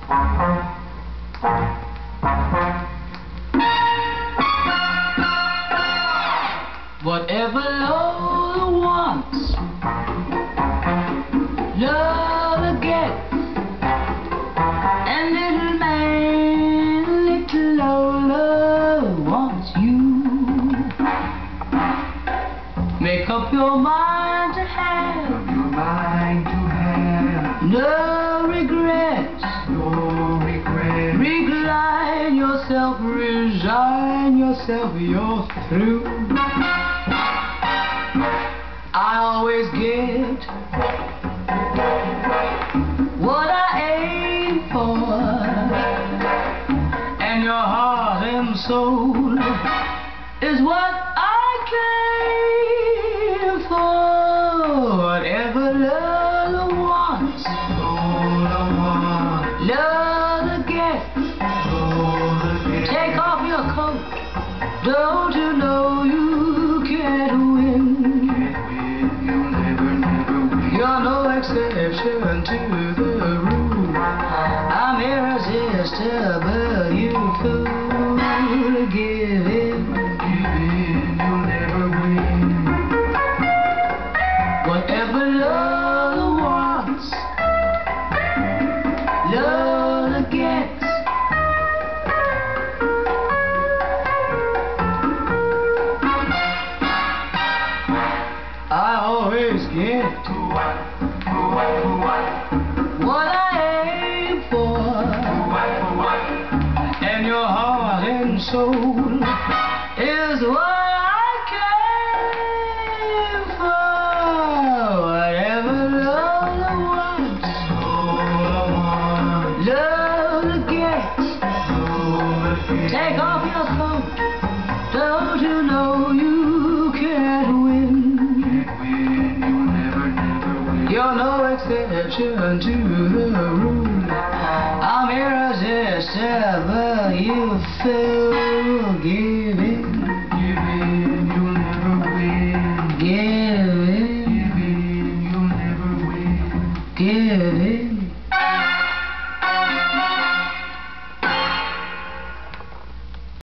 Whatever Lola wants, Lola gets. And little man, little Lola wants you. Make up your mind to have, no regrets, Recline yourself, resign yourself, you're through. I always get what I aim for, and your heart and soul is what I came for. Whatever Lola wants, Lola gets. Take off your coat, don't you know you can't win? You're no exception to the rule. I'm irresistible, you fool. Give in, you'll never win. Whatever Lola wants, Lola gets. I always get what I aim for, and your heart and soul is what I came for. Whatever Lola wants, Lola gets. Take off your coat, don't you know you can't win? You're no exception to the rule. I'm irresistible, you fool. Give in, you'll never win. Give in, you'll never win. Give in.